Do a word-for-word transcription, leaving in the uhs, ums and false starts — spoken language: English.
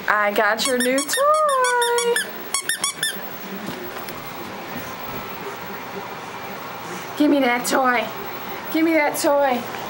I got your new toy. Give me that toy. Give me that toy.